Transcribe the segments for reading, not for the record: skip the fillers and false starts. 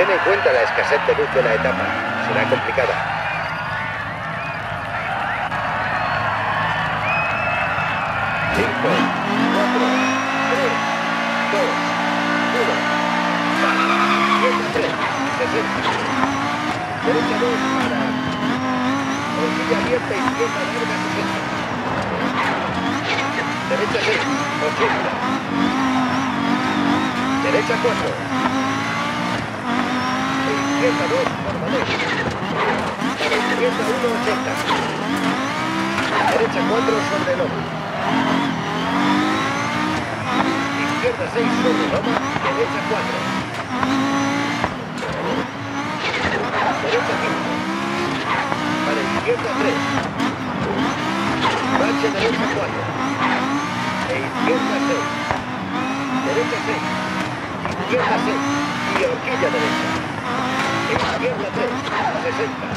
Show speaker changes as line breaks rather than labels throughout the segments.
Ten en cuenta la escasez de luz de la etapa. Será complicada. Cinco, 4, 3, 2, 1. Izquierda 3, 60. Derecha 2 para... Horquilla abierta, izquierda larga, 60. Derecha 6, 80. Derecha 4. Izquierda 2, forma 2. Para izquierda 1, 80. Derecha 4 sobre loma. Izquierda 6 sobre loma. Derecha 4. Derecha 5. Para izquierda 3. Bache derecha 4. E izquierda 6. Derecha 6. Izquierda 6. Y horquilla derecha. Izquierda 3, 60.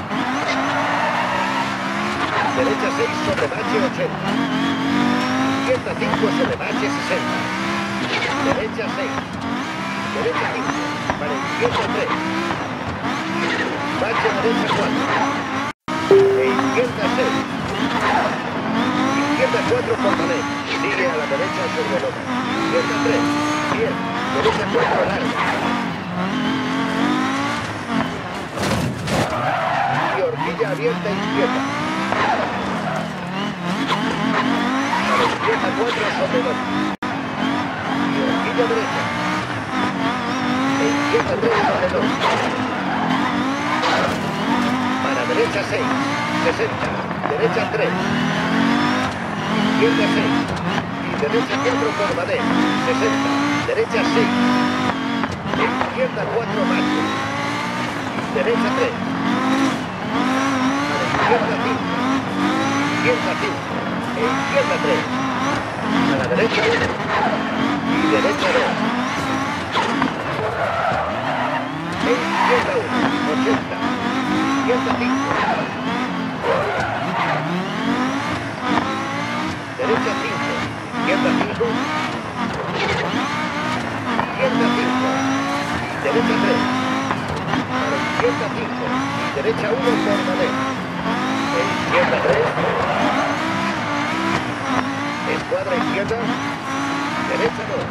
Derecha 6 sobre bache 80. Izquierda 5 sobre bache 60. Derecha 6. Derecha 5. Para izquierda 3. Bache derecha 4. E izquierda 6. Izquierda 4 por pared. Sigue a la derecha sobre loma. Izquierda 3. Bien. Derecha 4 larga. Horquilla abierta izquierda. Para izquierda 4 sobre loma. Y horquilla derecha. E izquierda 3 sobre loma. Para derecha 6, 60. Derecha 3. Izquierda 6. Y derecha 4 por madera, 60. Derecha 6. Izquierda 4 macho. Derecha 3. Izquierda 5, izquierda 5, e izquierda 3, a la derecha 1, y derecha 2, e izquierda 1, 80, izquierda 5, derecha 5, izquierda 5, izquierda 5, y derecha 3, a la izquierda 5, y derecha 1 por madera. Izquierda 3. Escuadra izquierda. Derecha 2.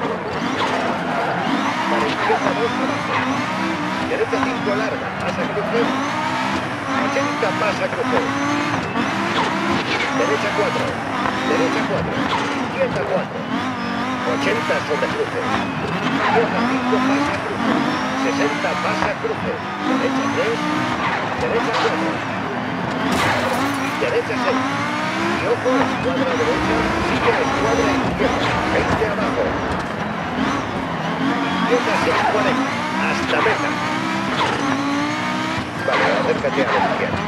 Para izquierda 2 abajo. Derecha 5 larga. Pasa cruce. 80 pasa cruce. Derecha 4. Derecha 4. Izquierda 4. 80 sobre cruce. Izquierda 5 pasa cruce. 60 pasa cruce. Derecha 3. Derecha 4. Derecha 6. Y ojo, escuadra derecha, sigue la escuadra izquierda. 20 abajo. Izquierda 6, 40. Hasta meta. Vale, acércate a la izquierda.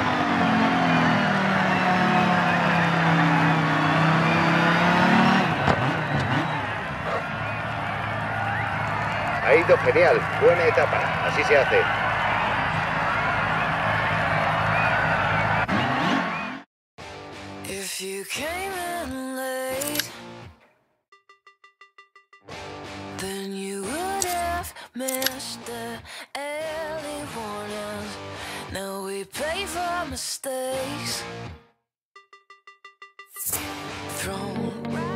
Ha ido genial. Buena etapa. Así se hace.
If you came in late, then you would have missed the early warnings. Now we pay for mistakes thrown